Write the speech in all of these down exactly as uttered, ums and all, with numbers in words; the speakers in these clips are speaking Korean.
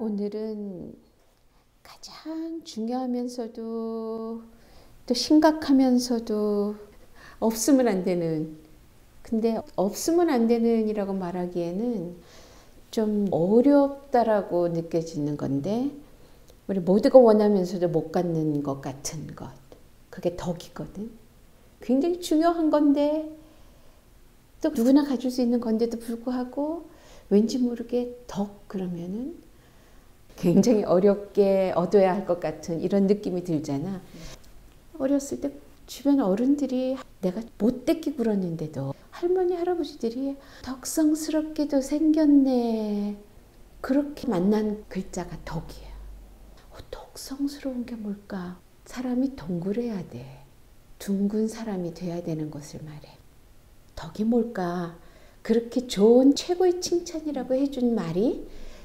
오늘은 가장 중요하면서도 또 심각하면서도 없으면 안 되는, 근데 없으면 안 되는 이라고 말하기에는 좀 어렵다라고 느껴지는 건데, 우리 모두가 원하면서도 못 갖는 것 같은 것, 그게 덕이거든. 굉장히 중요한 건데 또 누구나 가질 수 있는 건데도 불구하고 왠지 모르게 덕 그러면은 굉장히 어렵게 얻어야 할 것 같은 이런 느낌이 들잖아. 어렸을 때 주변 어른들이 내가 못되게 굴었는데도 할머니 할아버지들이 덕성스럽게도 생겼네, 그렇게 만난 글자가 덕이야. 어, 덕성스러운 게 뭘까? 사람이 동그래야 돼. 둥근 사람이 돼야 되는 것을 말해. 덕이 뭘까? 그렇게 좋은 최고의 칭찬이라고 해준 말이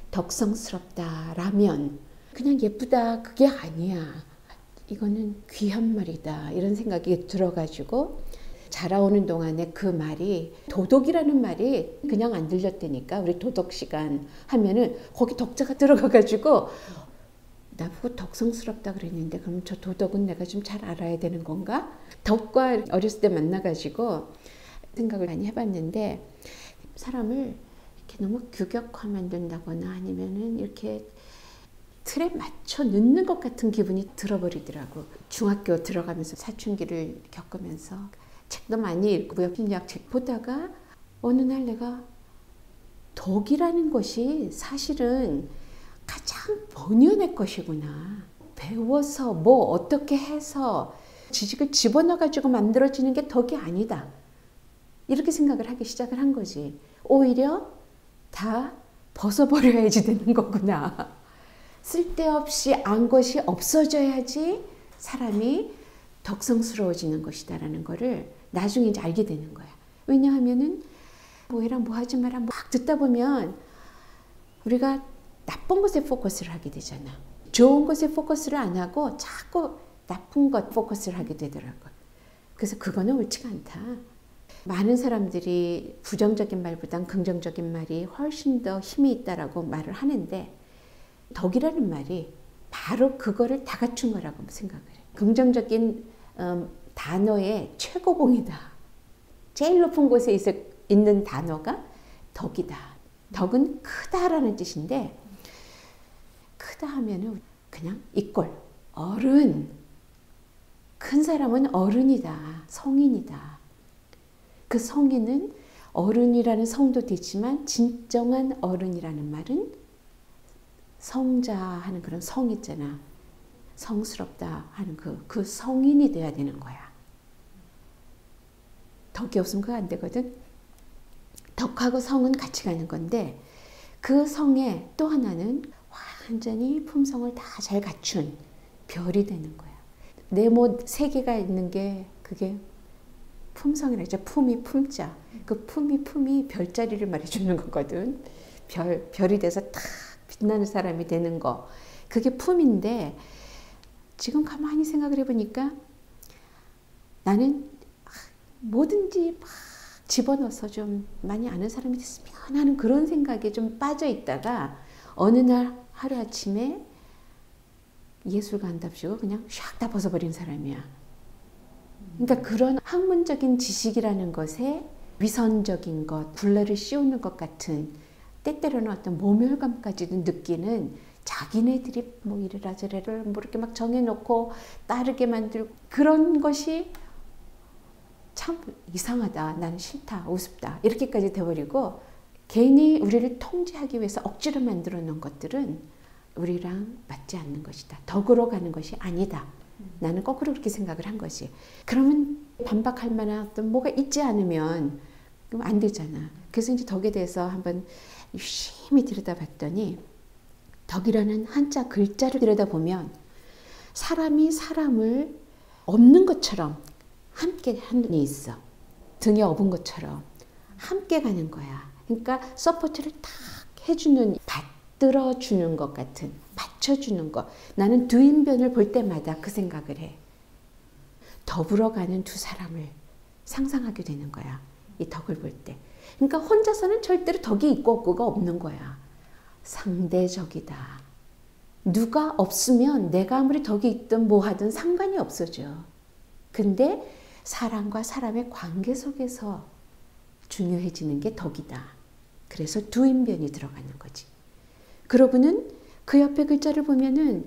덕성스럽다라면 그냥 예쁘다 그게 아니야. 이거는 귀한 말이다 이런 생각이 들어가지고 자라오는 동안에 그 말이, 도덕이라는 말이 그냥 안 들렸다니까. 우리 도덕 시간 하면은 거기 덕자가 들어가가지고 나보고 덕성스럽다 그랬는데 그럼 저 도덕은 내가 좀 잘 알아야 되는 건가? 덕과 어렸을 때 만나가지고 생각을 많이 해봤는데, 사람을 이렇게 너무 규격화 만든다거나 아니면은 이렇게 틀에 맞춰 넣는 것 같은 기분이 들어버리더라고. 중학교 들어가면서 사춘기를 겪으면서 책도 많이 읽고 무협심리학 책 보다가 어느 날 내가 덕이라는 것이 사실은 가장 본연의 것이구나. 배워서 뭐 어떻게 해서 지식을 집어넣어가지고 만들어지는 게 덕이 아니다. 이렇게 생각을 하기 시작을 한 거지. 오히려 다 벗어버려야지 되는 거구나. 쓸데없이 안 것이 없어져야지 사람이 덕성스러워지는 것이다라는 거를 나중에 이제 알게 되는 거야. 왜냐하면은 뭐 해라 뭐 하지 마라 막 듣다 보면 우리가 나쁜 것에 포커스를 하게 되잖아. 좋은 것에 포커스를 안 하고 자꾸 나쁜 것 포커스를 하게 되더라고. 그래서 그거는 옳지가 않다. 많은 사람들이 부정적인 말보단 긍정적인 말이 훨씬 더 힘이 있다라고 말을 하는데, 덕이라는 말이 바로 그거를 다 갖춘 거라고 생각을 해. 긍정적인 음, 단어의 최고봉이다. 제일 높은 곳에 있어, 있는 단어가 덕이다. 덕은 크다라는 뜻인데, 크다 하면은 그냥 이꼴 어른, 큰 사람은 어른이다, 성인이다. 그 성인은 어른이라는 성도 되지만 진정한 어른이라는 말은 성자 하는 그런 성 있잖아. 성스럽다 하는 그, 그 성인이 돼야 되는 거야. 덕이 없으면 그거 안 되거든. 덕하고 성은 같이 가는 건데, 그 성에 또 하나는 완전히 품성을 다 잘 갖춘 별이 되는 거야. 네모 세 개가 있는 게 그게 품성이라 했죠. 품이 품자. 그 품이 품이 별자리를 말해주는 거거든. 별, 별이 돼서 탁 빛나는 사람이 되는 거. 그게 품인데, 지금 가만히 생각을 해보니까 나는 뭐든지 막 집어넣어서 좀 많이 아는 사람이 됐으면 하는 그런 생각에 좀 빠져 있다가 어느 날 하루아침에 예술가 한답시고 그냥 샥 다 벗어버린 사람이야. 그러니까 그런 학문적인 지식이라는 것에 위선적인 것, 굴레를 씌우는 것 같은, 때때로는 어떤 모멸감까지도 느끼는, 자기네들이 뭐 이래라 저래라 뭐 이렇게 막 정해놓고 따르게 만들고, 그런 것이 참 이상하다, 나는 싫다, 우습다 이렇게까지 돼버리고, 괜히 우리를 통제하기 위해서 억지로 만들어 놓은 것들은 우리랑 맞지 않는 것이다. 덕으로 가는 것이 아니다. 나는 거꾸로 그렇게 생각을 한 거지. 그러면 반박할 만한 어떤 뭐가 있지 않으면 그럼 안 되잖아. 그래서 이제 덕에 대해서 한번 유심히 들여다봤더니, 덕이라는 한자 글자를 들여다보면 사람이 사람을 업는 것처럼 함께 하는 게 있어. 등에 업은 것처럼 함께 가는 거야. 그러니까 서포트를 탁 해주는, 받들어주는 것 같은, 받쳐주는 것. 나는 두 인변을 볼 때마다 그 생각을 해. 더불어 가는 두 사람을 상상하게 되는 거야. 이 덕을 볼 때. 그러니까 혼자서는 절대로 덕이 있고 없고가 없는 거야. 상대적이다. 누가 없으면 내가 아무리 덕이 있든 뭐 하든 상관이 없어져. 근데 사람과 사람의 관계 속에서 중요해지는 게 덕이다. 그래서 두인변이 들어가는 거지. 그러고는 그 옆에 글자를 보면은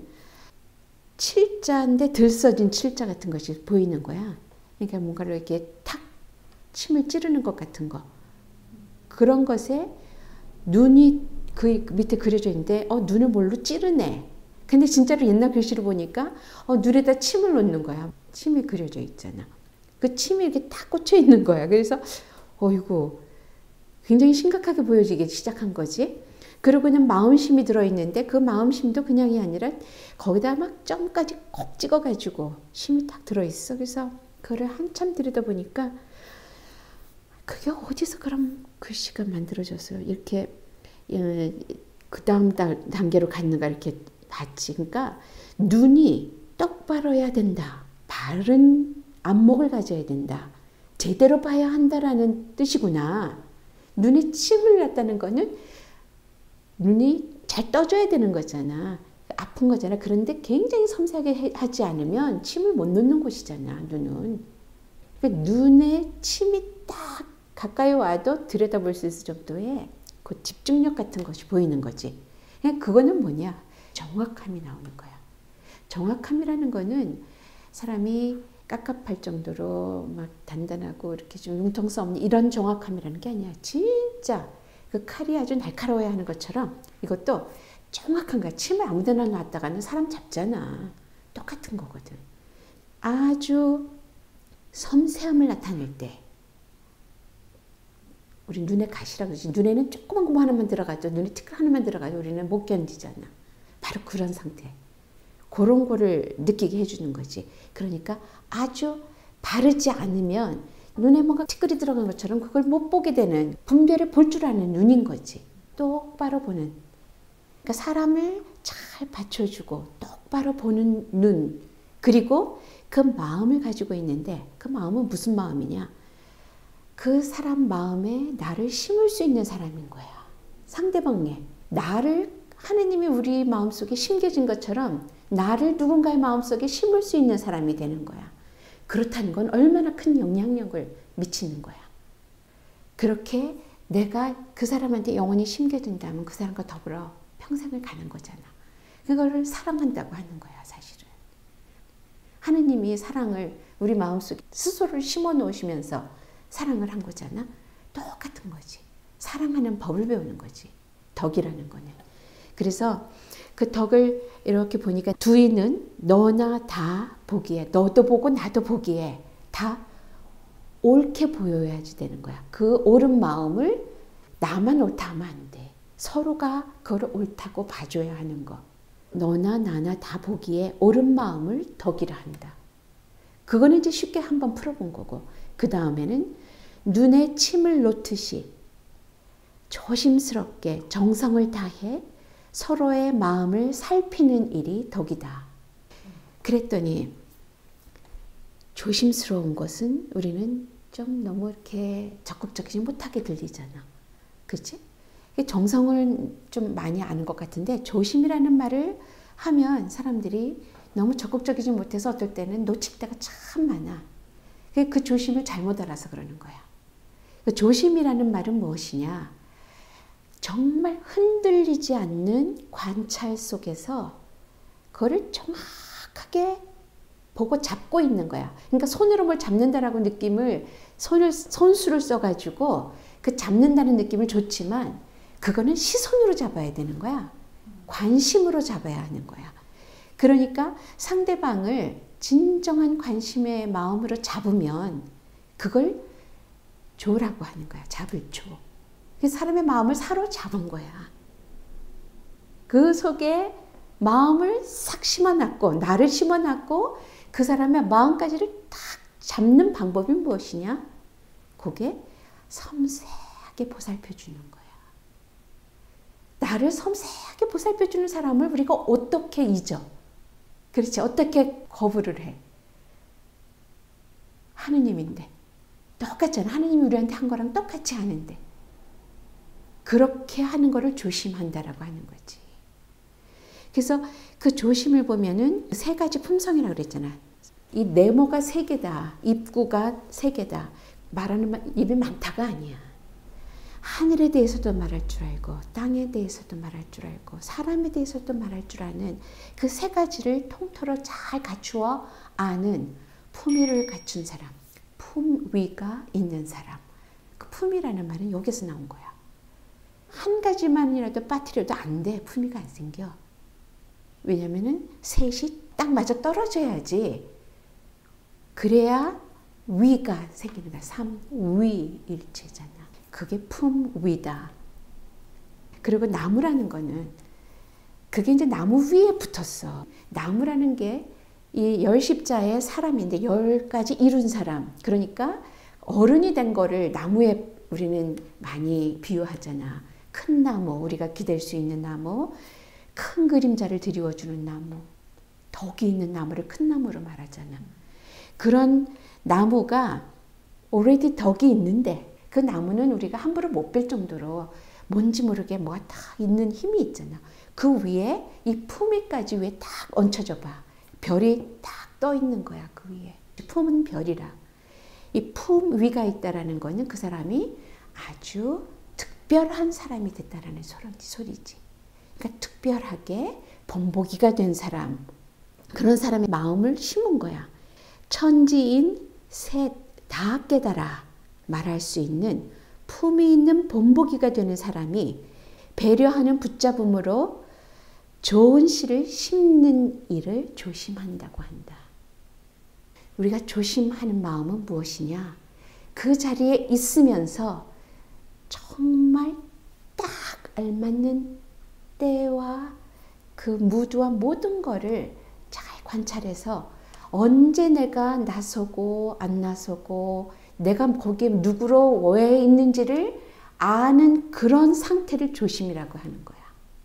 칠자인데 들써진 칠자 같은 것이 보이는 거야. 그러니까 뭔가를 이렇게 탁 침을 찌르는 것 같은 거. 그런 것에 눈이 그 밑에 그려져 있는데 어 눈을 뭘로 찌르네. 근데 진짜로 옛날 글씨를 보니까 어 눈에다 침을 놓는 거야. 침이 그려져 있잖아. 그 침이 이렇게 탁 꽂혀 있는 거야. 그래서 어이구 굉장히 심각하게 보여지기 시작한 거지. 그리고 그냥 마음심이 들어있는데 그 마음심도 그냥이 아니라 거기다 막 점까지 콕 찍어가지고 심이 딱 들어있어. 그래서 그걸 한참 들여다보니까 그게 어디서 그런 글씨가 만들어졌어요. 이렇게 그 다음 단계로 갔는가 이렇게 봤지. 그러니까 눈이 똑바로 해야 된다. 바른 안목을 가져야 된다. 제대로 봐야 한다라는 뜻이구나. 눈에 침을 놨다는 거는 눈이 잘 떠줘야 되는 거잖아. 아픈 거잖아. 그런데 굉장히 섬세하게 하지 않으면 침을 못 놓는 곳이잖아. 눈은. 그러니까 눈에 침이 딱 가까이 와도 들여다볼 수 있을 정도의 그 집중력 같은 것이 보이는 거지. 그거는 뭐냐? 정확함이 나오는 거야. 정확함이라는 거는 사람이 깝깝할 정도로 막 단단하고 이렇게 좀 융통성 없는 이런 정확함이라는 게 아니야. 진짜 그 칼이 아주 날카로워야 하는 것처럼 이것도 정확한 거야. 침을 아무 데나 놨다가는 사람 잡잖아. 똑같은 거거든. 아주 섬세함을 나타낼 때 우리 눈에 가시라고 그러지. 눈에는 조그만 거 하나만 들어가도 눈에 티끌 하나만 들어가도 우리는 못 견디잖아. 바로 그런 상태. 그런 거를 느끼게 해주는 거지. 그러니까 아주 바르지 않으면 눈에 뭔가 티끌이 들어간 것처럼 그걸 못 보게 되는 분별을 볼 줄 아는 눈인 거지. 똑바로 보는. 그러니까 사람을 잘 받쳐주고 똑바로 보는 눈. 그리고 그 마음을 가지고 있는데 그 마음은 무슨 마음이냐. 그 사람 마음에 나를 심을 수 있는 사람인 거야. 상대방에 나를 하느님이 우리 마음속에 심겨진 것처럼 나를 누군가의 마음속에 심을 수 있는 사람이 되는 거야. 그렇다는 건 얼마나 큰 영향력을 미치는 거야. 그렇게 내가 그 사람한테 영원히 심겨진다면 그 사람과 더불어 평생을 가는 거잖아. 그거를 사랑한다고 하는 거야, 사실은. 하느님이 사랑을 우리 마음속에 스스로를 심어 놓으시면서 사랑을 한 거잖아. 똑같은 거지. 사랑하는 법을 배우는 거지. 덕이라는 거는. 그래서 그 덕을 이렇게 보니까 두이는 너나 다 보기에, 너도 보고 나도 보기에 다 옳게 보여야지 되는 거야. 그 옳은 마음을 나만 옳다 하면 안 돼. 서로가 그걸 옳다고 봐줘야 하는 거. 너나 나나 다 보기에 옳은 마음을 덕이라 한다. 그거는 이제 쉽게 한번 풀어본 거고, 그 다음에는 눈에 침을 놓듯이 조심스럽게 정성을 다해 서로의 마음을 살피는 일이 덕이다. 그랬더니 조심스러운 것은 우리는 좀 너무 이렇게 적극적이지 못하게 들리잖아. 그렇지? 정성을 좀 많이 아는 것 같은데 조심이라는 말을 하면 사람들이 너무 적극적이지 못해서 어떨 때는 놓칠 때가 참 많아. 그 조심을 잘못 알아서 그러는 거야. 그 조심이라는 말은 무엇이냐? 정말 흔들리지 않는 관찰 속에서 그거를 정확하게 보고 잡고 있는 거야. 그러니까 손으로 뭘 잡는다라고 느낌을 손을 손수를 써가지고 그 잡는다는 느낌을 줬지만 그거는 시선으로 잡아야 되는 거야. 관심으로 잡아야 하는 거야. 그러니까 상대방을 진정한 관심의 마음으로 잡으면 그걸 조라고 하는 거야. 잡을 조. 사람의 마음을 사로잡은 거야. 그 속에 마음을 싹 심어놨고 나를 심어놨고 그 사람의 마음까지를 딱 잡는 방법이 무엇이냐? 그게 섬세하게 보살펴주는 거야. 나를 섬세하게 보살펴주는 사람을 우리가 어떻게 잊어? 그렇지. 어떻게 거부를 해? 하느님인데. 똑같잖아. 하느님이 우리한테 한 거랑 똑같이 하는데. 그렇게 하는 거를 조심한다라고 하는 거지. 그래서 그 조심을 보면은 세 가지 품성이라고 그랬잖아. 이 네모가 세 개다. 입구가 세 개다. 말하는 말, 입이 많다가 아니야. 하늘에 대해서도 말할 줄 알고 땅에 대해서도 말할 줄 알고 사람에 대해서도 말할 줄 아는 그 세 가지를 통틀어 잘 갖추어 아는 품위를 갖춘 사람. 품위가 있는 사람. 그 품위라는 말은 여기서 나온 거야. 한 가지만이라도 빠뜨려도 안 돼. 품위가 안 생겨. 왜냐면은 셋이 딱 맞아 떨어져야지. 그래야 위가 생기는 거야. 삼위일체잖아. 그게 품위다. 그리고 나무라는 거는 그게 이제 나무 위에 붙었어. 나무라는 게 이 열십자의 사람인데 열 가지 이룬 사람. 그러니까 어른이 된 거를 나무에 우리는 많이 비유하잖아. 큰 나무, 우리가 기댈 수 있는 나무, 큰 그림자를 드리워주는 나무, 덕이 있는 나무를 큰 나무로 말하잖아. 그런 나무가 already 덕이 있는데 그 나무는 우리가 함부로 못 뺄 정도로 뭔지 모르게 뭐가 다 있는 힘이 있잖아. 그 위에 이 품위까지 위에 딱 얹혀져 봐. 별이 딱 떠 있는 거야. 그 위에. 품은 별이라. 이 품위가 있다라는 거는 그 사람이 아주 특별한 사람이 됐다라는 소리지. 그러니까 특별하게 본보기가 된 사람. 그런 사람의 마음을 심은 거야. 천지인 셋 다 깨달아 말할 수 있는 품이 있는 본보기가 되는 사람이 배려하는 붙잡음으로 좋은 씨를 심는 일을 조심한다고 한다. 우리가 조심하는 마음은 무엇이냐? 그 자리에 있으면서 정말 딱 알맞는 때와 그 무드와 모든 거를 잘 관찰해서 언제 내가 나서고 안 나서고 내가 거기에 누구로 왜 있는지를 아는 그런 상태를 조심이라고 하는 거야.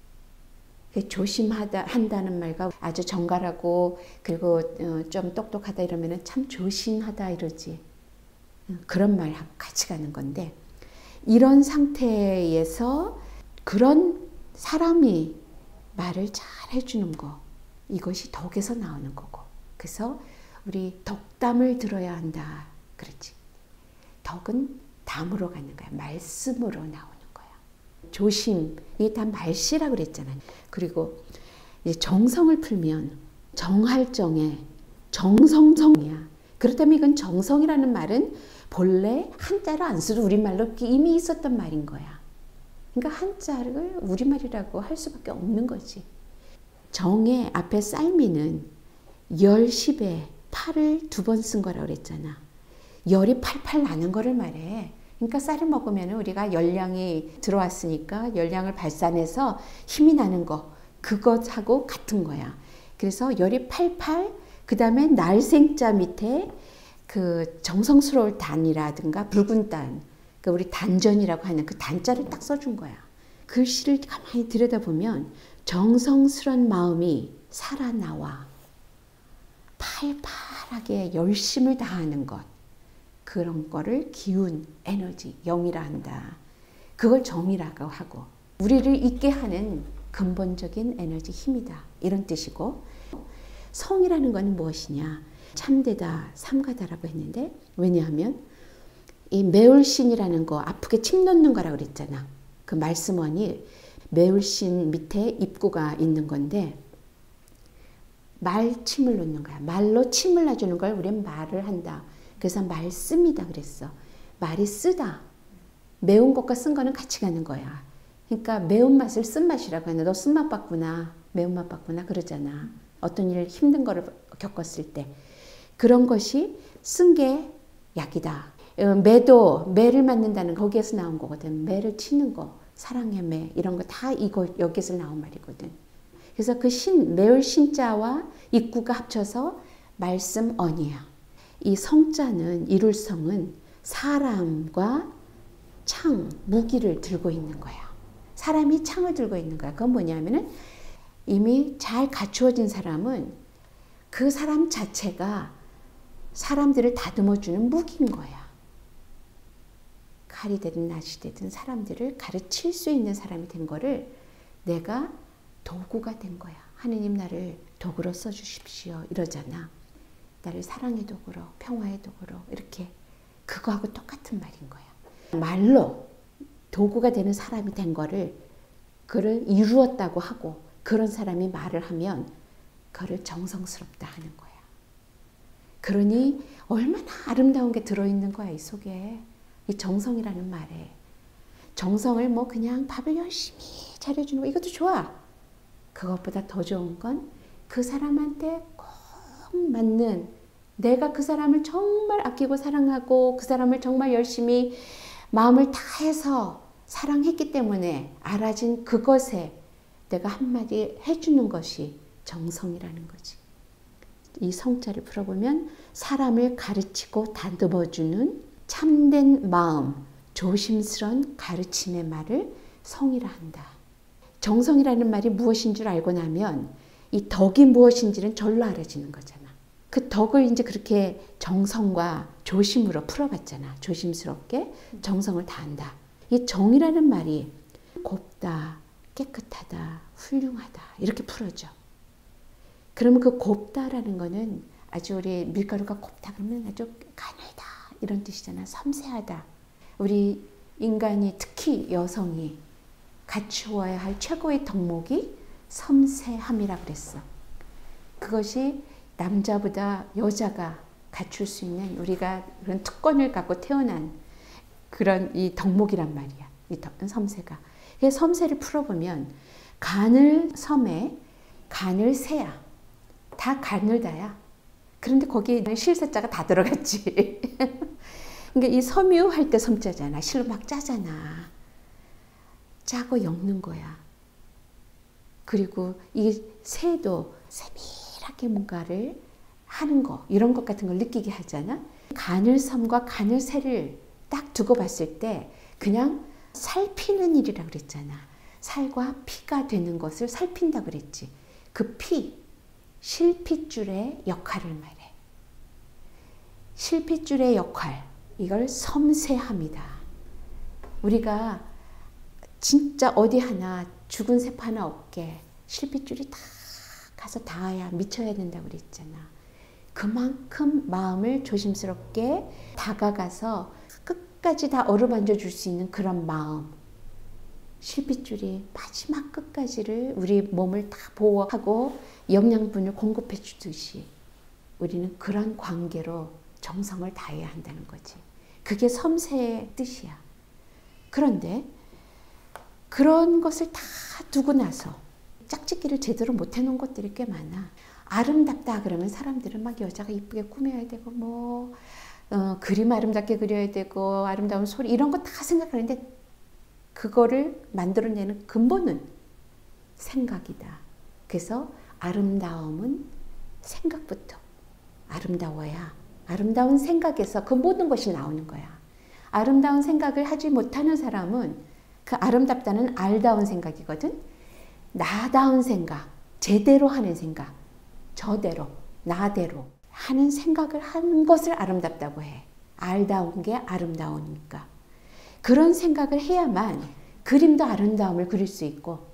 조심하다 한다는 말과 아주 정갈하고 그리고 좀 똑똑하다 이러면은 참 조심하다 이러지. 그런 말하고 같이 가는 건데 이런 상태에서 그런 사람이 말을 잘 해주는 거 이것이 덕에서 나오는 거고. 그래서 우리 덕담을 들어야 한다. 그렇지. 덕은 담으로 가는 거야. 말씀으로 나오는 거야. 조심, 이게 다 말씨라고 그랬잖아. 그리고 이제 정성을 풀면 정할정에 정성성이야. 그렇다면 이건 정성이라는 말은 본래 한자를 안 써도 우리말로 이미 있었던 말인 거야. 그러니까 한자를 우리말이라고 할 수밖에 없는 거지. 정의 앞에 쌀미는 열십에 팔을 두 번 쓴 거라고 그랬잖아. 열이 팔팔 나는 거를 말해. 그러니까 쌀을 먹으면 우리가 열량이 들어왔으니까 열량을 발산해서 힘이 나는 거 그것하고 같은 거야. 그래서 열이 팔팔 그 다음에 날생자 밑에 그 정성스러울 단이라든가 붉은 단 그 우리 단전이라고 하는 그 단자를 딱 써준 거야. 글씨를 가만히 들여다보면 정성스러운 마음이 살아나와 팔팔하게 열심을 다하는 것 그런 거를 기운, 에너지, 영이라 한다. 그걸 정이라고 하고 우리를 있게 하는 근본적인 에너지, 힘이다. 이런 뜻이고 성이라는 건 무엇이냐? 참되다, 삼가다라고 했는데 왜냐하면 이 매울신이라는 거 아프게 침 놓는 거라고 그랬잖아. 그 말씀원이 매울신 밑에 입구가 있는 건데 말침을 놓는 거야. 말로 침을 놔주는 걸 우리는 말을 한다. 그래서 말씀이다 그랬어. 말이 쓰다. 매운 것과 쓴 거는 같이 가는 거야. 그러니까 매운맛을 쓴맛이라고 하는데 너 쓴맛 봤구나. 매운맛 봤구나 그러잖아. 어떤 일 힘든 거를 겪었을 때. 그런 것이 쓴 게 약이다. 매도, 매를 맞는다는 거기에서 나온 거거든. 매를 치는 거. 사랑의 매. 이런 거 다 이거 여기에서 나온 말이거든. 그래서 그 신, 매울 신자와 입구가 합쳐서 말씀언이야. 이 성자는 이룰 성은 사람과 창, 무기를 들고 있는 거야. 사람이 창을 들고 있는 거야. 그건 뭐냐면은 이미 잘 갖추어진 사람은 그 사람 자체가 사람들을 다듬어주는 무기인 거야. 칼이 되든 낫이 되든 사람들을 가르칠 수 있는 사람이 된 거를 내가 도구가 된 거야. 하느님 나를 도구로 써주십시오 이러잖아. 나를 사랑의 도구로, 평화의 도구로 이렇게. 그거하고 똑같은 말인 거야. 말로 도구가 되는 사람이 된 거를 그를 이루었다고 하고 그런 사람이 말을 하면 그를 정성스럽다 하는 거야. 그러니 얼마나 아름다운 게 들어있는 거야 이 속에. 이 정성이라는 말에. 정성을 뭐 그냥 밥을 열심히 차려주는 거 이것도 좋아. 그것보다 더 좋은 건 그 사람한테 꼭 맞는, 내가 그 사람을 정말 아끼고 사랑하고 그 사람을 정말 열심히 마음을 다해서 사랑했기 때문에 알아진 그것에 내가 한마디 해주는 것이 정성이라는 거지. 이 성자를 풀어보면 사람을 가르치고 다듬어주는 참된 마음, 조심스런 가르침의 말을 성이라 한다. 정성이라는 말이 무엇인 줄 알고 나면 이 덕이 무엇인지는 절로 알아지는 거잖아. 그 덕을 이제 그렇게 정성과 조심으로 풀어봤잖아. 조심스럽게 정성을 다한다. 이 정이라는 말이 곱다, 깨끗하다, 훌륭하다 이렇게 풀어져. 그러면 그 곱다라는 거는 아주 우리 밀가루가 곱다 그러면 아주 가늘다 이런 뜻이잖아. 섬세하다. 우리 인간이 특히 여성이 갖추어야 할 최고의 덕목이 섬세함이라 그랬어. 그것이 남자보다 여자가 갖출 수 있는 우리가 그런 특권을 갖고 태어난 그런 이 덕목이란 말이야. 이 섬세가. 섬세를 풀어보면 가늘 섬에 가늘 새야. 다 가늘다야. 그런데 거기에 실새자가 다 들어갔지. 그러니까 이 섬유할 때 섬자잖아. 실로 막 짜잖아. 짜고 엮는 거야. 그리고 이 새도 세밀하게 뭔가를 하는 거, 이런 것 같은 걸 느끼게 하잖아. 가늘섬과 가늘새를 딱 두고 봤을 때 그냥 살피는 일이라고 그랬잖아. 살과 피가 되는 것을 살핀다고 그랬지. 그 피, 실핏줄의 역할을 말해. 실핏줄의 역할, 이걸 섬세함이다. 우리가 진짜 어디 하나 죽은 새 하나 없게 실핏줄이 다 가서 닿아야 미쳐야 된다고 그랬잖아. 그만큼 마음을 조심스럽게 다가가서 끝까지 다 어루만져 줄 수 있는 그런 마음. 실핏줄이 마지막 끝까지를 우리 몸을 다 보호하고 영양분을 공급해 주듯이 우리는 그런 관계로 정성을 다해야 한다는 거지. 그게 섬세의 뜻이야. 그런데 그런 것을 다 두고 나서 짝짓기를 제대로 못 해놓은 것들이 꽤 많아. 아름답다 그러면 사람들은 막 여자가 이쁘게 꾸며야 되고 뭐 어, 그림 아름답게 그려야 되고 아름다운 소리 이런 거 다 생각하는데 그거를 만들어내는 근본은 생각이다. 그래서 아름다움은 생각부터 아름다워야 아름다운 생각에서 그 모든 것이 나오는 거야. 아름다운 생각을 하지 못하는 사람은 그 아름답다는 알다운 생각이거든. 나다운 생각, 제대로 하는 생각, 저대로, 나대로 하는 생각을 하는 것을 아름답다고 해. 알다운 게 아름다우니까. 그런 생각을 해야만 그림도 아름다움을 그릴 수 있고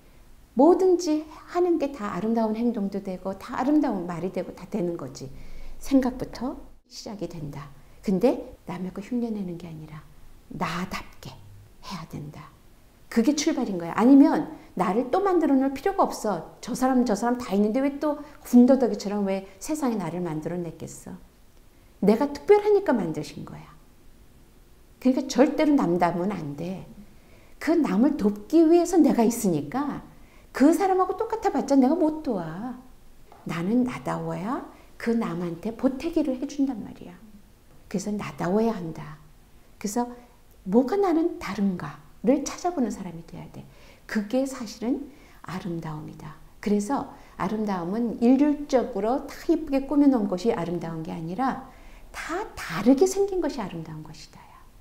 뭐든지 하는 게 다 아름다운 행동도 되고 다 아름다운 말이 되고 다 되는 거지. 생각부터 시작이 된다. 근데 남의 거 흉내내는 게 아니라 나답게 해야 된다. 그게 출발인 거야. 아니면 나를 또 만들어 놓을 필요가 없어. 저 사람 저 사람 다 있는데 왜 또 군더더기처럼 왜 세상에 나를 만들어 냈겠어. 내가 특별하니까 만드신 거야. 그러니까 절대로 남다면 안 돼. 그 남을 돕기 위해서 내가 있으니까 그 사람하고 똑같아 봤자 내가 못 도와. 나는 나다워야 그 남한테 보태기를 해준단 말이야. 그래서 나다워야 한다. 그래서 뭐가 나는 다른가를 찾아보는 사람이 돼야 돼. 그게 사실은 아름다움이다. 그래서 아름다움은 일률적으로 다 예쁘게 꾸며놓은 것이 아름다운 게 아니라 다 다르게 생긴 것이 아름다운 것이다.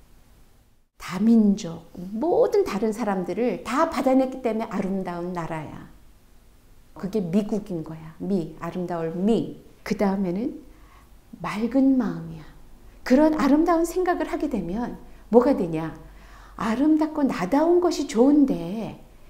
다민족, 모든 다른 사람들을 다 받아냈기 때문에 아름다운 나라야. 그게 미국인 거야. 미, 아름다울 미. 그 다음에는 맑은 마음이야. 그런 아름다운 생각을 하게 되면 뭐가 되냐? 아름답고 나다운 것이 좋은데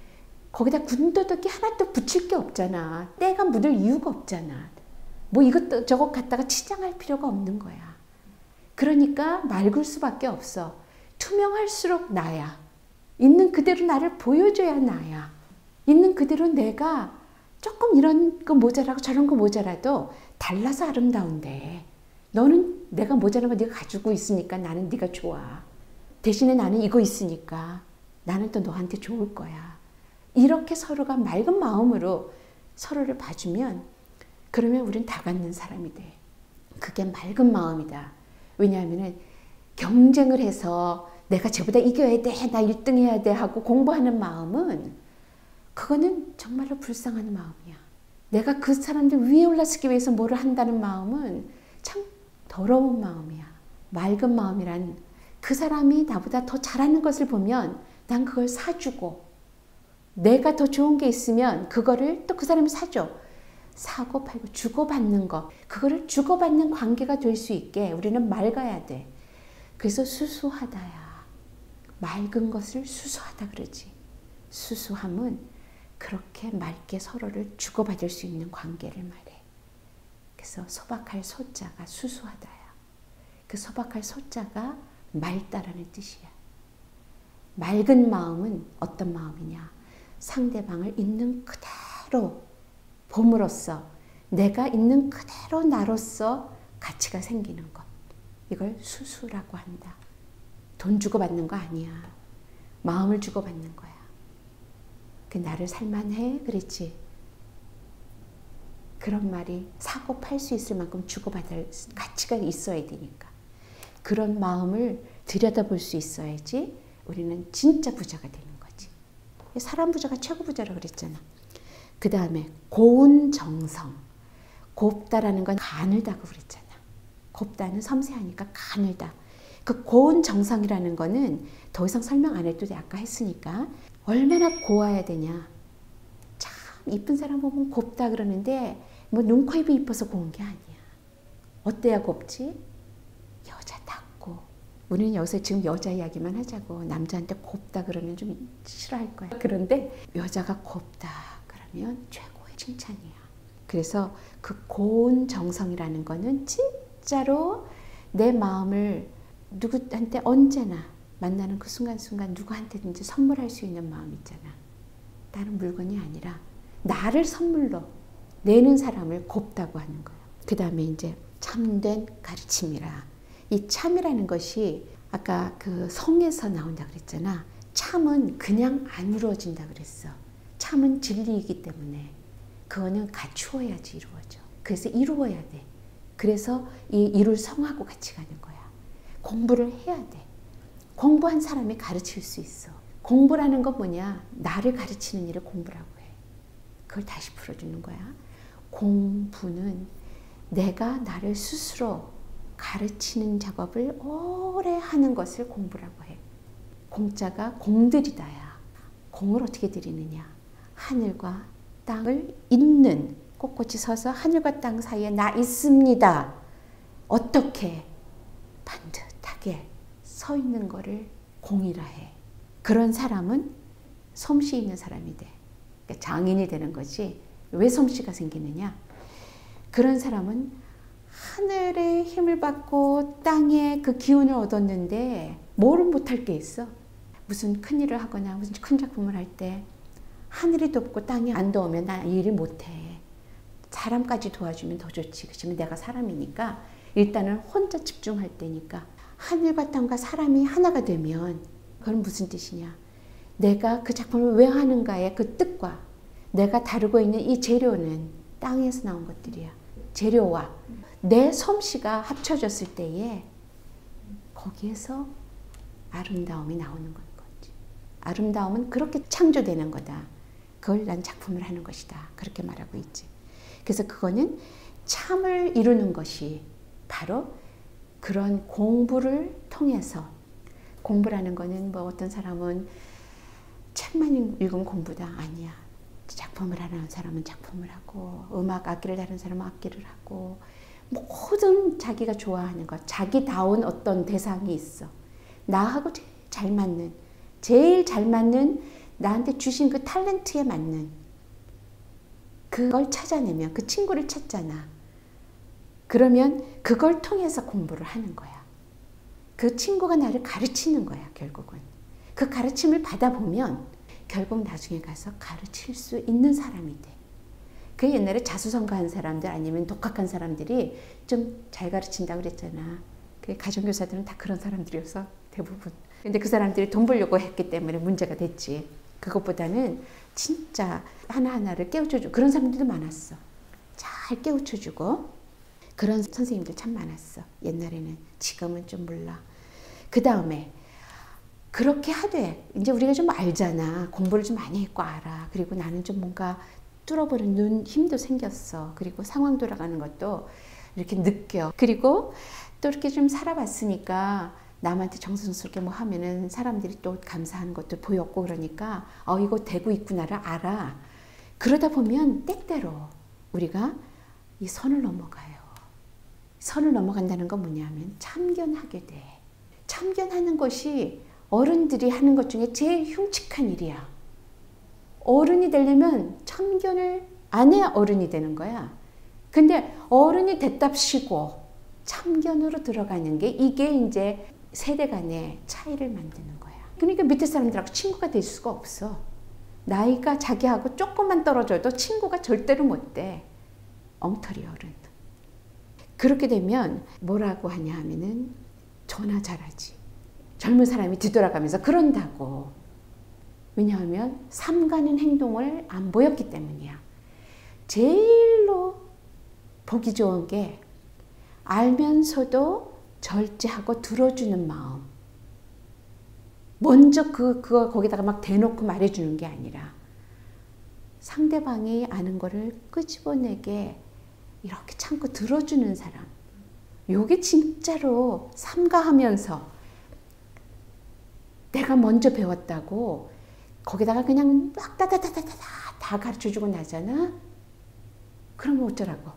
거기다 군더더기 하나도 붙일 게 없잖아. 때가 묻을 이유가 없잖아. 뭐 이것도 저것 갖다가 치장할 필요가 없는 거야. 그러니까 맑을 수밖에 없어. 투명할수록 나야. 있는 그대로 나를 보여줘야 나야. 있는 그대로 내가 조금 이런 거 모자라고 저런 거 모자라도 달라서 아름다운데, 너는 내가 모자란 거 네가 가지고 있으니까 나는 네가 좋아. 대신에 나는 이거 있으니까 나는 또 너한테 좋을 거야. 이렇게 서로가 맑은 마음으로 서로를 봐주면, 그러면 우린 다 갖는 사람이 돼. 그게 맑은 마음이다. 왜냐하면 경쟁을 해서 내가 쟤보다 이겨야 돼, 나 일 등 해야 돼 하고 공부하는 마음은, 그거는 정말로 불쌍한 마음이야. 내가 그 사람들 위에 올라서기 위해서 뭐를 한다는 마음은 참 더러운 마음이야. 맑은 마음이란, 그 사람이 나보다 더 잘하는 것을 보면 난 그걸 사주고, 내가 더 좋은 게 있으면 그거를 또 그 사람이 사줘. 사고 팔고 주고받는 거, 그거를 주고받는 관계가 될 수 있게 우리는 맑아야 돼. 그래서 수수하다야. 맑은 것을 수수하다 그러지. 수수함은 그렇게 맑게 서로를 주고받을 수 있는 관계를 말해. 그래서 소박할 소자가 수수하다야. 그 소박할 소자가 맑다라는 뜻이야. 맑은 마음은 어떤 마음이냐? 상대방을 있는 그대로 봄으로써, 내가 있는 그대로 나로서 가치가 생기는 것. 이걸 수수라고 한다. 돈 주고 받는 거 아니야. 마음을 주고 받는 거야. 그 나를 살만해? 그랬지. 그런 말이 사고 팔 수 있을 만큼 주고받을 가치가 있어야 되니까. 그런 마음을 들여다볼 수 있어야지 우리는 진짜 부자가 되는 거지. 사람 부자가 최고 부자라고 그랬잖아. 그 다음에 고운 정성. 곱다라는 건 가늘다고 그랬잖아. 곱다는 섬세하니까 가늘다. 그 고운 정성이라는 거는 더 이상 설명 안 해도 돼. 아까 했으니까. 얼마나 고와야 되냐. 참 이쁜 사람 보면 곱다 그러는데 뭐 눈, 코, 입이 이뻐서 고운 게 아니야. 어때야 곱지? 여자답고. 우리는 여기서 지금 여자 이야기만 하자고. 남자한테 곱다 그러면 좀 싫어할 거야. 그런데 여자가 곱다 그러면 최고의 칭찬이야. 그래서 그 고운 정성이라는 거는 진짜로 내 마음을 누구한테 언제나 만나는 그 순간순간 누구한테든지 선물할 수 있는 마음 있잖아. 다른 물건이 아니라 나를 선물로 내는 사람을 곱다고 하는 거야. 그 다음에 이제 참된 가르침이라. 이 참이라는 것이 아까 그 성에서 나온다 그랬잖아. 참은 그냥 안 이루어진다 그랬어. 참은 진리이기 때문에 그거는 갖추어야지 이루어져. 그래서 이루어야 돼. 그래서 이 이룰 성하고 같이 가는 거야. 공부를 해야 돼. 공부한 사람이 가르칠 수 있어. 공부라는 건 뭐냐? 나를 가르치는 일을 공부라고 해. 그걸 다시 풀어주는 거야. 공부는 내가 나를 스스로 가르치는 작업을 오래 하는 것을 공부라고 해. 공자가 공들이다야. 공을 어떻게 들이느냐? 하늘과 땅을 잇는, 꼿꼿이 서서 하늘과 땅 사이에 나 있습니다. 어떻게? 반듯하게 서 있는 거를 공이라 해. 그런 사람은 솜씨 있는 사람이 돼. 그러니까 장인이 되는 거지. 왜 솜씨가 생기느냐? 그런 사람은 하늘의 힘을 받고 땅의 그 기운을 얻었는데 뭐를 못할 게 있어? 무슨 큰일을 하거나 무슨 큰 작품을 할 때 하늘이 돕고 땅이 안 도우면 나 이 일을 못해. 사람까지 도와주면 더 좋지. 그렇지만 내가 사람이니까 일단은 혼자 집중할 때니까 하늘과 땅과 사람이 하나가 되면 그건 무슨 뜻이냐? 내가 그 작품을 왜 하는가의 그 뜻과 내가 다루고 있는 이 재료는 땅에서 나온 것들이야. 재료와 내 솜씨가 합쳐졌을 때에 거기에서 아름다움이 나오는 거지. 아름다움은 그렇게 창조되는 거다. 그걸 난 작품을 하는 것이다. 그렇게 말하고 있지. 그래서 그거는 참을 이루는 것이 바로 그런 공부를 통해서, 공부라는 거는 뭐 어떤 사람은 책만 읽으면 공부다. 아니야. 작품을 하는 사람은 작품을 하고, 음악 악기를 다루는 사람은 악기를 하고, 모든 자기가 좋아하는 것, 자기다운 어떤 대상이 있어. 나하고 제일 잘 맞는, 제일 잘 맞는 나한테 주신 그 탤런트에 맞는 그걸 찾아내면 그 친구를 찾잖아. 그러면 그걸 통해서 공부를 하는 거야. 그 친구가 나를 가르치는 거야, 결국은. 그 가르침을 받아보면 결국 나중에 가서 가르칠 수 있는 사람이 돼. 그 옛날에 자수성가한 사람들 아니면 독학한 사람들이 좀 잘 가르친다고 그랬잖아. 그 가정교사들은 다 그런 사람들이어서 대부분. 근데 그 사람들이 돈 벌려고 했기 때문에 문제가 됐지. 그것보다는 진짜 하나하나를 깨우쳐주고 그런 사람들도 많았어. 잘 깨우쳐주고 그런 선생님들 참 많았어. 옛날에는. 지금은 좀 몰라. 그 다음에 그렇게 하되 이제 우리가 좀 알잖아. 공부를 좀 많이 했고 알아. 그리고 나는 좀 뭔가 뚫어보는 눈 힘도 생겼어. 그리고 상황 돌아가는 것도 이렇게 느껴. 그리고 또 이렇게 좀 살아봤으니까 남한테 정성스럽게 뭐 하면은 사람들이 또 감사하는 것도 보였고 그러니까 어 이거 되고 있구나를 알아. 그러다 보면 때때로 우리가 이 선을 넘어가요. 선을 넘어간다는 건 뭐냐면 참견하게 돼. 참견하는 것이 어른들이 하는 것 중에 제일 흉측한 일이야. 어른이 되려면 참견을 안 해야 어른이 되는 거야. 근데 어른이 됐답시고 참견으로 들어가는 게 이게 이제 세대 간의 차이를 만드는 거야. 그러니까 밑에 사람들하고 친구가 될 수가 없어. 나이가 자기하고 조금만 떨어져도 친구가 절대로 못 돼. 엉터리 어른. 그렇게 되면 뭐라고 하냐 하면은 전화 잘하지. 젊은 사람이 뒤돌아가면서 그런다고. 왜냐하면 삼가는 행동을 안 보였기 때문이야. 제일로 보기 좋은 게 알면서도 절제하고 들어주는 마음. 먼저 그, 그거 거기다가 막 대놓고 말해주는 게 아니라 상대방이 아는 거를 끄집어내게 이렇게 참고 들어주는 사람. 요게 진짜로 삼가하면서 내가 먼저 배웠다고 거기다가 그냥 막 다다다다다 다 가르쳐주고 나잖아. 그러면 어쩌라고.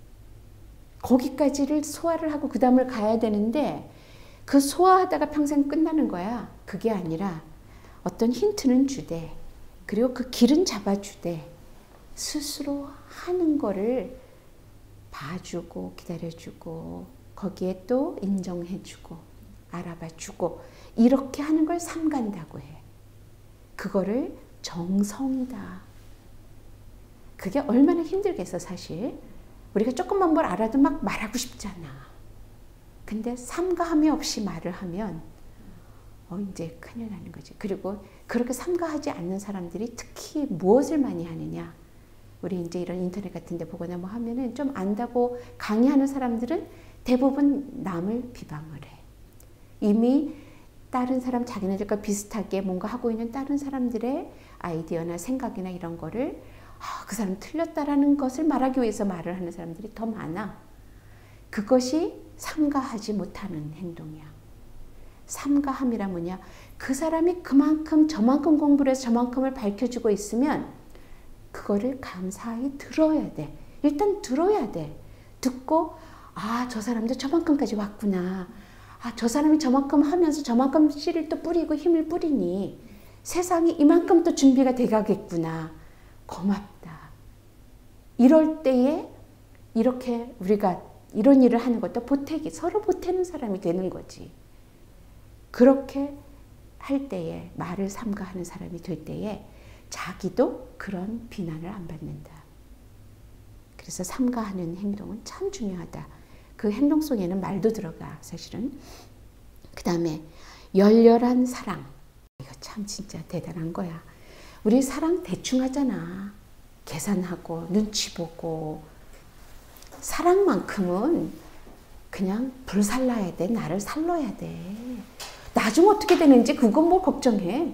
거기까지를 소화를 하고 그 다음을 가야 되는데 그 소화하다가 평생 끝나는 거야. 그게 아니라 어떤 힌트는 주되 그리고 그 길은 잡아주되 스스로 하는 거를 봐주고 기다려주고 거기에 또 인정해주고 알아봐주고 이렇게 하는 걸 삼간다고 해. 그거를 정성이다. 그게 얼마나 힘들겠어 사실. 우리가 조금만 뭘 알아도 막 말하고 싶잖아. 근데 삼가함이 없이 말을 하면 어 이제 큰일 나는 거지. 그리고 그렇게 삼가하지 않는 사람들이 특히 무엇을 많이 하느냐. 우리 이제 이런 인터넷 같은 데 보거나 뭐 하면은 좀 안다고 강의하는 사람들은 대부분 남을 비방을 해. 이미 다른 사람 자기네들과 비슷하게 뭔가 하고 있는 다른 사람들의 아이디어나 생각이나 이런 거를 아, 그 사람 틀렸다라는 것을 말하기 위해서 말을 하는 사람들이 더 많아. 그것이 삼가하지 못하는 행동이야. 삼가함이란 뭐냐? 그 사람이 그만큼 저만큼 공부를 해서 저만큼을 밝혀주고 있으면 그거를 감사히 들어야 돼. 일단 들어야 돼. 듣고 아, 저 사람도 저만큼까지 왔구나. 아, 저 사람이 저만큼 하면서 저만큼 씨를 또 뿌리고 힘을 뿌리니 세상이 이만큼 또 준비가 돼가겠구나. 고맙다. 이럴 때에 이렇게 우리가 이런 일을 하는 것도 보태기, 서로 보태는 사람이 되는 거지. 그렇게 할 때에 말을 삼가하는 사람이 될 때에 자기도 그런 비난을 안 받는다. 그래서 삼가하는 행동은 참 중요하다. 그 행동 속에는 말도 들어가 사실은. 그 다음에 열렬한 사랑. 이거 참 진짜 대단한 거야. 우리 사랑 대충 하잖아. 계산하고 눈치 보고. 사랑만큼은 그냥 불살라야 돼. 나를 살러야 돼. 나중 어떻게 되는지 그건 뭐 걱정해.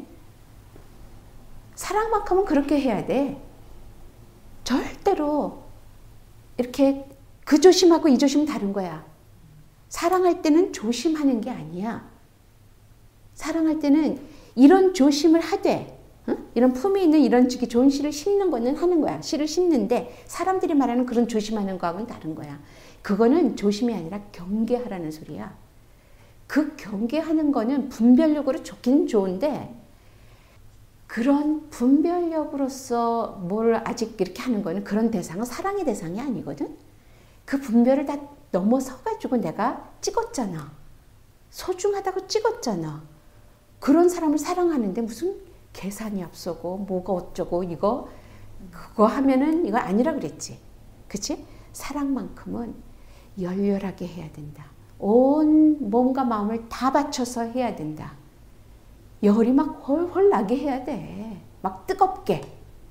사랑만큼은 그렇게 해야 돼. 절대로 이렇게 그 조심하고 이 조심은 다른 거야. 사랑할 때는 조심하는 게 아니야. 사랑할 때는 이런 조심을 하되 응? 이런 품이 있는 이런 좋은 씨를 심는 거는 하는 거야. 씨를 심는데 사람들이 말하는 그런 조심하는 거하고는 다른 거야. 그거는 조심이 아니라 경계하라는 소리야. 그 경계하는 거는 분별력으로 좋긴 좋은데 그런 분별력으로서 뭘 아직 이렇게 하는 거는 그런 대상은 사랑의 대상이 아니거든. 그 분별을 다 넘어서가지고 내가 찍었잖아. 소중하다고 찍었잖아. 그런 사람을 사랑하는데 무슨 계산이 앞서고 뭐가 어쩌고 이거 그거 하면은 이거 아니라 그랬지. 그치? 사랑만큼은 열렬하게 해야 된다. 온 몸과 마음을 다 바쳐서 해야 된다. 열이 막 헐헐 나게 해야 돼. 막 뜨겁게.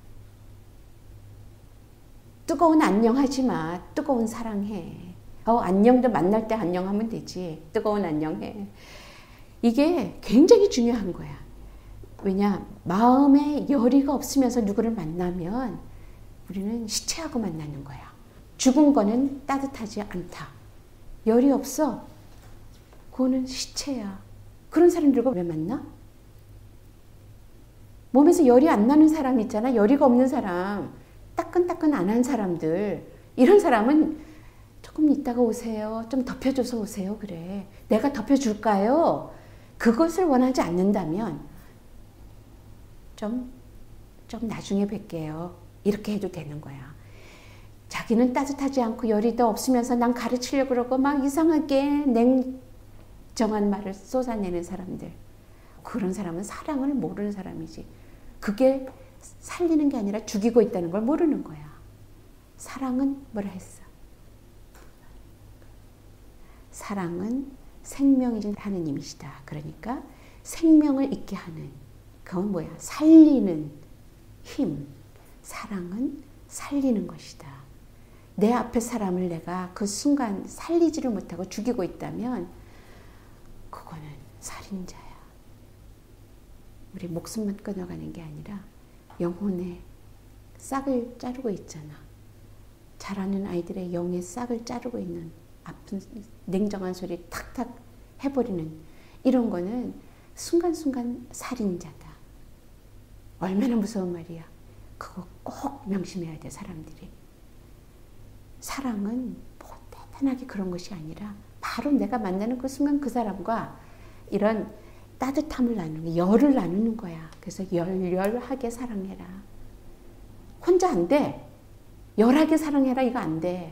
뜨거운 안녕하지 마. 뜨거운 사랑해. 어, 안녕도 만날 때 안녕하면 되지. 뜨거운 안녕해. 이게 굉장히 중요한 거야. 왜냐? 마음에 열의가 없으면서 누구를 만나면 우리는 시체하고 만나는 거야. 죽은 거는 따뜻하지 않다. 열이 없어. 그거는 시체야. 그런 사람들과 왜 만나? 몸에서 열이 안 나는 사람 있잖아. 열이가 없는 사람. 따끈따끈 안 한 사람들. 이런 사람은 조금 있다가 오세요. 좀 덮여줘서 오세요. 그래. 내가 덮여줄까요? 그것을 원하지 않는다면 좀, 좀 나중에 뵐게요. 이렇게 해도 되는 거야. 자기는 따뜻하지 않고 열이도 없으면서 난 가르치려고 그러고 막 이상하게 냉정한 말을 쏟아내는 사람들. 그런 사람은 사랑을 모르는 사람이지. 그게 살리는 게 아니라 죽이고 있다는 걸 모르는 거야. 사랑은 뭐라 했어? 사랑은 생명이신 하느님이시다. 그러니까 생명을 있게 하는, 그건 뭐야? 살리는 힘. 사랑은 살리는 것이다. 내 앞에 사람을 내가 그 순간 살리지를 못하고 죽이고 있다면 그거는 살인자야. 우리 목숨만 끊어가는 게 아니라 영혼의 싹을 자르고 있잖아. 자라는 아이들의 영의 싹을 자르고 있는, 아픈 냉정한 소리 탁탁 해버리는 이런 거는 순간순간 살인자다. 얼마나 무서운 말이야. 그거 꼭 명심해야 돼, 사람들이. 사랑은 뭐 대단하게 그런 것이 아니라 바로 내가 만나는 그 순간 그 사람과 이런 따뜻함을 나누는, 열을 나누는 거야. 그래서 열렬하게 사랑해라. 혼자 안 돼. 열하게 사랑해라 이거 안 돼.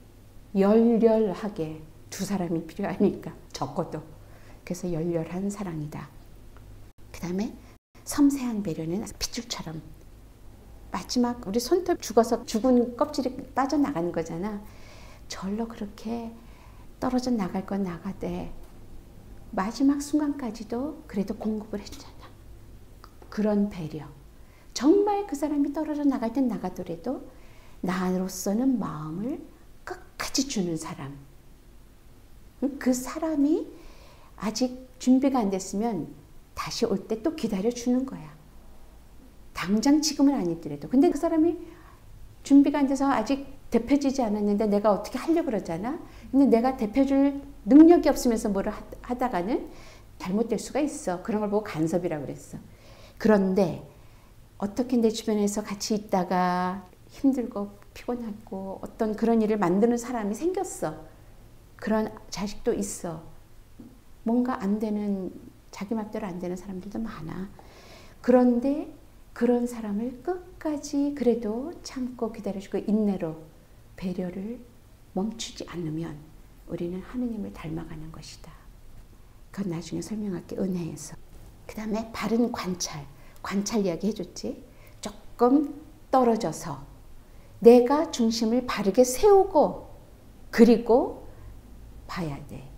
열렬하게. 두 사람이 필요하니까 적어도. 그래서 열렬한 사랑이다. 그 다음에 섬세한 배려는 핏줄처럼 마지막 우리 손톱 죽어서 죽은 껍질이 빠져나가는 거잖아. 절로 그렇게 떨어져 나갈 건 나가되 마지막 순간까지도 그래도 공급을 해주잖아. 그런 배려. 정말 그 사람이 떨어져 나갈 땐 나가더라도 나로서는 마음을 끝까지 주는 사람. 그 사람이 아직 준비가 안 됐으면 다시 올 때 또 기다려주는 거야. 당장 지금은 아니더라도. 근데 그 사람이 준비가 안 돼서 아직 대표지지 않았는데 내가 어떻게 하려고 그러잖아. 근데 내가 대표줄 능력이 없으면서 뭐를 하다가는 잘못될 수가 있어. 그런 걸 보고 간섭이라고 그랬어. 그런데 어떻게 내 주변에서 같이 있다가 힘들고 피곤하고 어떤 그런 일을 만드는 사람이 생겼어. 그런 자식도 있어. 뭔가 안 되는, 자기 맘대로 안 되는 사람들도 많아. 그런데 그런 사람을 끝까지 그래도 참고 기다려주고 인내로 배려를 멈추지 않으면 우리는 하느님을 닮아가는 것이다. 그건 나중에 설명할게. 은혜에서. 그 다음에 바른 관찰. 관찰 이야기 해줬지. 조금 떨어져서 내가 중심을 바르게 세우고 그리고 봐야 돼.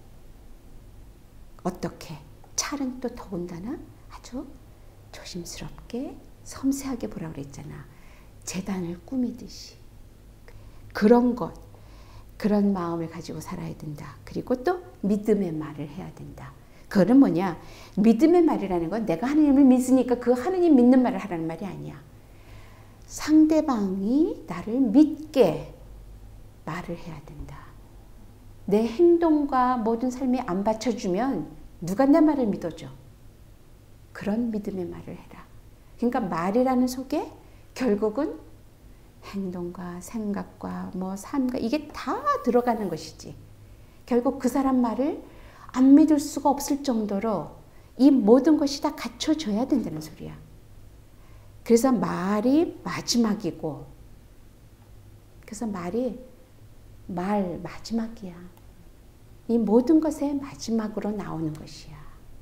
어떻게? 찰은 또 더군다나 아주 조심스럽게 섬세하게 보라고 그랬잖아. 재단을 꾸미듯이. 그런 것, 그런 마음을 가지고 살아야 된다. 그리고 또 믿음의 말을 해야 된다. 그거는 뭐냐? 믿음의 말이라는 건 내가 하느님을 믿으니까 그 하느님 믿는 말을 하라는 말이 아니야. 상대방이 나를 믿게 말을 해야 된다. 내 행동과 모든 삶이 안 받쳐주면 누가 내 말을 믿어줘? 그런 믿음의 말을 해라. 그러니까 말이라는 속에 결국은 행동과 생각과 뭐 삶과 이게 다 들어가는 것이지. 결국 그 사람 말을 안 믿을 수가 없을 정도로 이 모든 것이 다 갖춰져야 된다는 소리야. 그래서 말이 마지막이고, 그래서 말이 말 마지막이야. 이 모든 것의 마지막으로 나오는 것이야.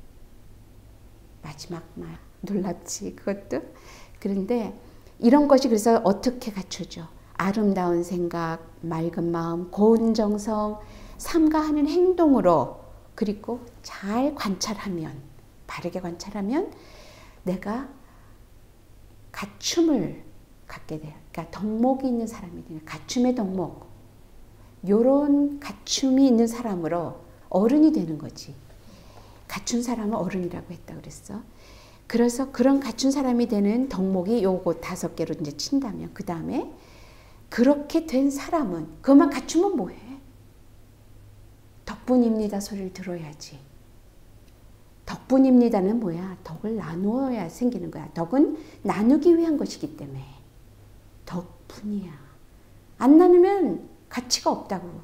마지막 말. 놀랍지 그것도? 그런데 이런 것이 그래서 어떻게 갖춰져? 아름다운 생각, 맑은 마음, 고운 정성, 삼가하는 행동으로, 그리고 잘 관찰하면, 바르게 관찰하면 내가 갖춤을 갖게 돼요. 그러니까 덕목이 있는 사람이 돼요. 갖춤의 덕목. 요런 갖춤이 있는 사람으로 어른이 되는 거지. 갖춘 사람은 어른이라고 했다 그랬어. 그래서 그런 갖춘 사람이 되는 덕목이 요거 다섯 개로 이제 친다면, 그 다음에 그렇게 된 사람은, 그만 갖추면 뭐해? 덕분입니다 소리를 들어야지. 덕분입니다는 뭐야? 덕을 나누어야 생기는 거야. 덕은 나누기 위한 것이기 때문에 덕분이야. 안 나누면 가치가 없다고.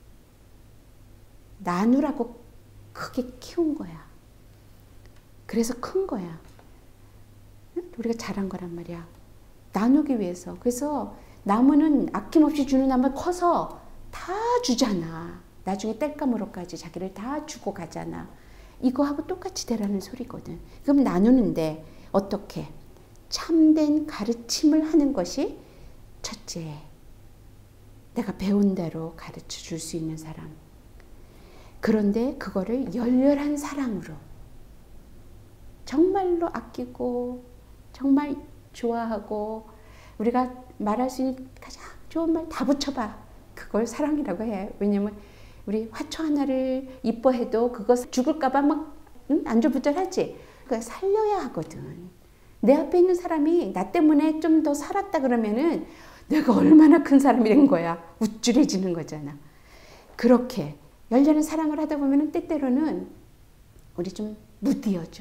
나누라고 크게 키운 거야. 그래서 큰 거야. 우리가 잘한 거란 말이야. 나누기 위해서. 그래서 나무는 아낌없이 주는 나무 커서 다 주잖아. 나중에 땔감으로까지 자기를 다 주고 가잖아. 이거하고 똑같이 되라는 소리거든. 그럼 나누는데 어떻게? 참된 가르침을 하는 것이 첫째. 내가 배운 대로 가르쳐 줄 수 있는 사람. 그런데 그거를 열렬한 사랑으로, 정말로 아끼고 정말 좋아하고, 우리가 말할 수 있는 가장 좋은 말 다 붙여봐. 그걸 사랑이라고 해. 왜냐면 우리 화초 하나를 이뻐해도 그거 죽을까봐 막 응? 안절부절하지. 그러니까 살려야 하거든. 내 앞에 있는 사람이 나 때문에 좀 더 살았다 그러면은 내가 얼마나 큰 사람이 된 거야. 우쭐해지는 거잖아. 그렇게 열렬한 사랑을 하다 보면은 때때로는 우리 좀 무디어져.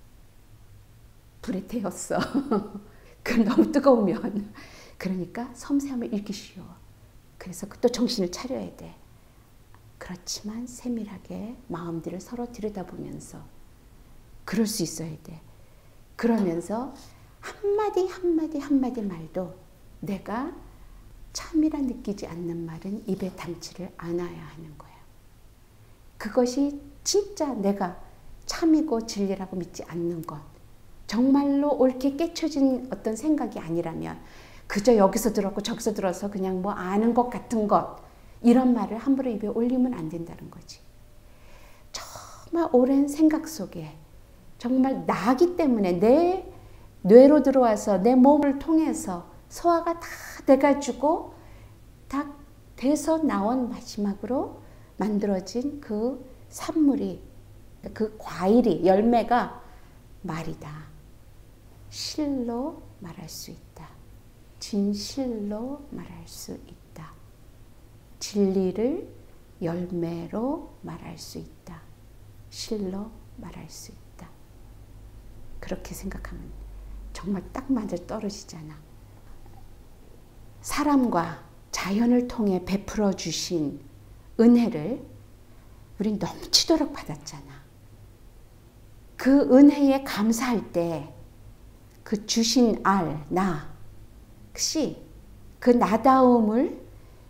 불에 태웠어. 그럼 너무 뜨거우면. 그러니까 섬세함을 잃기 쉬워. 그래서 또 정신을 차려야 돼. 그렇지만 세밀하게 마음들을 서로 들여다보면서 그럴 수 있어야 돼. 그러면서 한마디 한마디 한마디 말도 내가 참이라 느끼지 않는 말은 입에 담지를 않아야 하는 거야. 그것이 진짜 내가 참이고 진리라고 믿지 않는 것, 정말로 옳게 깨쳐진 어떤 생각이 아니라면, 그저 여기서 들었고 저기서 들어서 그냥 뭐 아는 것 같은 것, 이런 말을 함부로 입에 올리면 안 된다는 거지. 정말 오랜 생각 속에 정말 나기 때문에 내 뇌로 들어와서 내 몸을 통해서 소화가 다 돼가지고 다 돼서 나온 마지막으로 만들어진 그 산물이, 그 과일이, 열매가 말이다. 실로 말할 수 있다. 진실로 말할 수 있다. 진리를 열매로 말할 수 있다. 실로 말할 수 있다. 그렇게 생각하면 정말 딱 맞아 떨어지잖아. 사람과 자연을 통해 베풀어 주신 은혜를 우린 넘치도록 받았잖아. 그 은혜에 감사할 때 그 주신 알, 나, 씨, 그 나다움을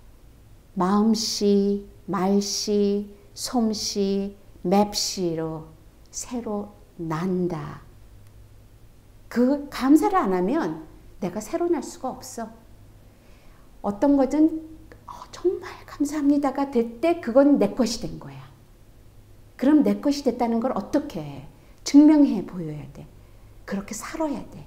마음씨, 말씨, 솜씨, 맵씨로 새로 난다. 그 감사를 안 하면 내가 새로 날 수가 없어. 어떤 것은 어, 정말 감사합니다가 될 때 그건 내 것이 된 거야. 그럼 내 것이 됐다는 걸 어떻게 해? 증명해 보여야 돼. 그렇게 살아야 돼.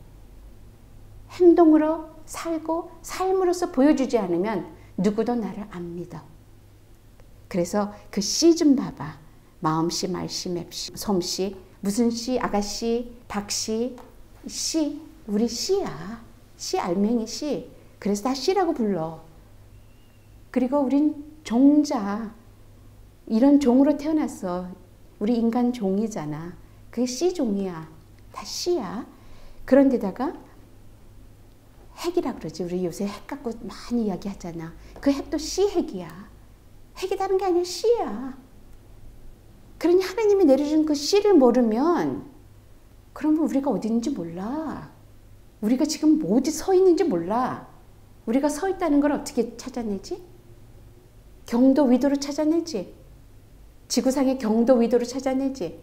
행동으로 살고 삶으로서 보여주지 않으면 누구도 나를 안 믿어. 그래서 그 씨 좀 봐봐. 마음씨, 말씨, 맵씨, 솜씨, 무슨 씨, 아가씨, 박씨, 씨, 우리 씨야. 씨, 알맹이 씨. 그래서 다 씨라고 불러. 그리고 우린 종자. 이런 종으로 태어났어. 우리 인간 종이잖아. 그게 씨종이야. 다 씨야. 그런데다가 핵이라 그러지. 우리 요새 핵 갖고 많이 이야기하잖아. 그 핵도 씨 핵이야. 핵이 다른 게 아니라 씨야. 그러니 하나님이 내려준 그 씨를 모르면 그러면 우리가 어디 있는지 몰라. 우리가 지금 어디 서 있는지 몰라. 우리가 서 있다는 걸 어떻게 찾아내지? 경도 위도로 찾아내지. 지구상의 경도 위도로 찾아내지.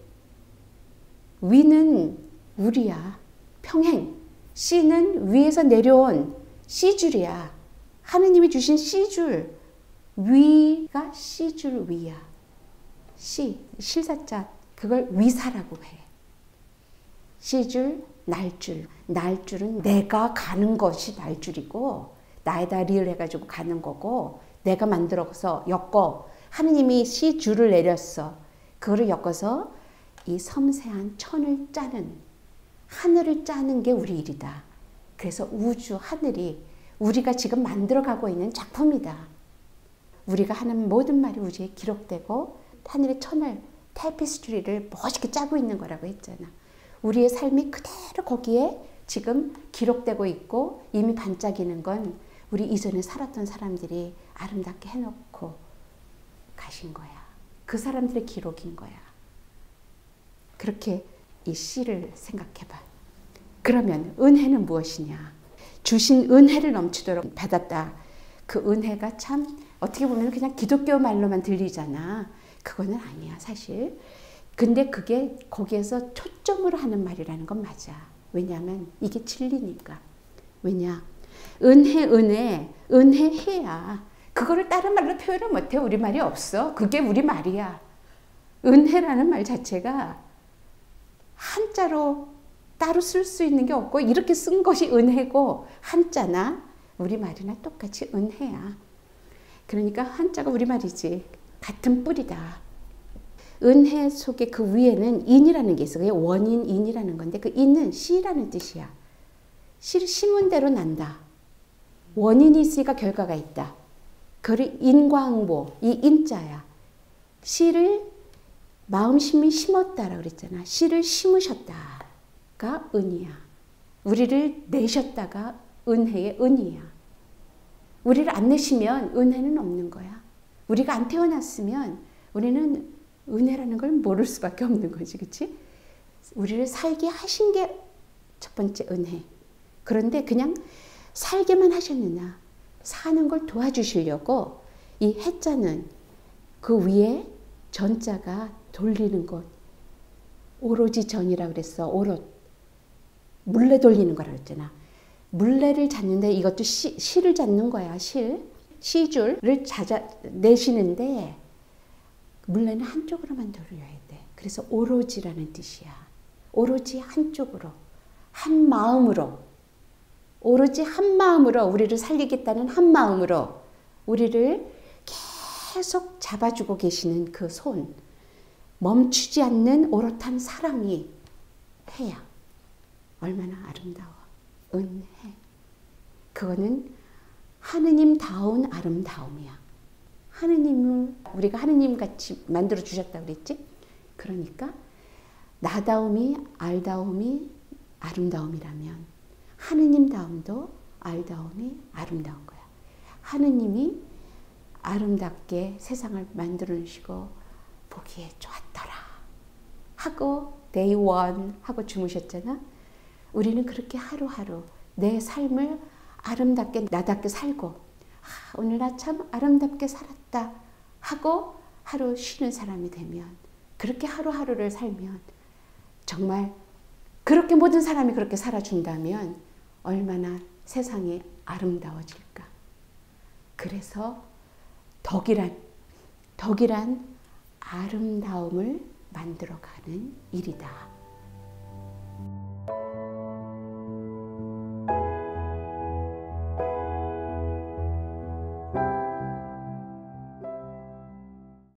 위는 우리야. 평행. C는 위에서 내려온 C줄이야. 하느님이 주신 C줄. 위가 C줄 위야. C, 실사자. 그걸 위사라고 해. C줄, 날줄. 날줄은 내가 가는 것이 날줄이고 나에다 리을 해가지고 가는 거고 내가 만들어서 엮어. 하느님이 C줄을 내렸어. 그거를 엮어서 이 섬세한 천을 짜는, 하늘을 짜는 게 우리 일이다. 그래서 우주, 하늘이 우리가 지금 만들어가고 있는 작품이다. 우리가 하는 모든 말이 우주에 기록되고 하늘의 천을, 타피스트리를 멋있게 짜고 있는 거라고 했잖아. 우리의 삶이 그대로 거기에 지금 기록되고 있고 이미 반짝이는 건 우리 이전에 살았던 사람들이 아름답게 해놓고 가신 거야. 그 사람들의 기록인 거야. 그렇게 이 씨를 생각해봐. 그러면 은혜는 무엇이냐? 주신 은혜를 넘치도록 받았다. 그 은혜가 참 어떻게 보면 그냥 기독교 말로만 들리잖아. 그거는 아니야, 사실. 근데 그게 거기에서 초점으로 하는 말이라는 건 맞아. 왜냐하면 이게 진리니까. 왜냐? 은혜, 은혜, 은혜해야. 그거를 다른 말로 표현을 못해. 우리말이 없어. 그게 우리말이야. 은혜라는 말 자체가 한자로 따로 쓸 수 있는 게 없고 이렇게 쓴 것이 은혜고 한자나 우리말이나 똑같이 은혜야. 그러니까 한자가 우리말이지. 같은 뿌리다. 은혜 속에 그 위에는 인이라는 게 있어. 그게 원인, 인이라는 건데 그 인은 씨라는 뜻이야. 씨를 심은 대로 난다. 원인이 있으니까 결과가 있다. 그걸 인과응보, 이 인자야. 씨를 마음심이 심었다라고 그랬잖아. 씨를 심으셨다가 은이야. 우리를 내셨다가 은혜의 은이야. 우리를 안 내시면 은혜는 없는 거야. 우리가 안 태어났으면 우리는 은혜라는 걸 모를 수밖에 없는 거지. 그치? 우리를 살게 하신 게 첫 번째 은혜. 그런데 그냥 살게만 하셨느냐. 사는 걸 도와주시려고 이 해자는 그 위에 전자가 돌리는 것. 오로지 전이라고 그랬어. 오롯. 물레 돌리는 거라고 했잖아. 물레를 잡는데 이것도 시, 실을 잡는 거야. 실. 시줄을 찾아 내시는데 물레는 한쪽으로만 돌려야 돼. 그래서 오로지라는 뜻이야. 오로지 한쪽으로. 한 마음으로. 오로지 한 마음으로 우리를 살리겠다는 한 마음으로 우리를 계속 잡아주고 계시는 그 손. 멈추지 않는 오롯한 사랑이 해야. 얼마나 아름다워. 은혜. 그거는 하느님다운 아름다움이야. 하느님을 우리가 하느님같이 만들어 주셨다고 그랬지? 그러니까 나다움이 알다움이 아름다움이라면 하느님다움도 알다움이 아름다운 거야. 하느님이 아름답게 세상을 만들어 주시고 보기에 좋았더라 하고 day one 하고 주무셨잖아. 우리는 그렇게 하루하루 내 삶을 아름답게 나답게 살고 아, 오늘 나 참 아름답게 살았다 하고 하루 쉬는 사람이 되면 그렇게 하루하루를 살면 정말 그렇게 모든 사람이 그렇게 살아준다면 얼마나 세상이 아름다워질까. 그래서 덕이란 덕이란 아름다움을 만들어가는 일이다.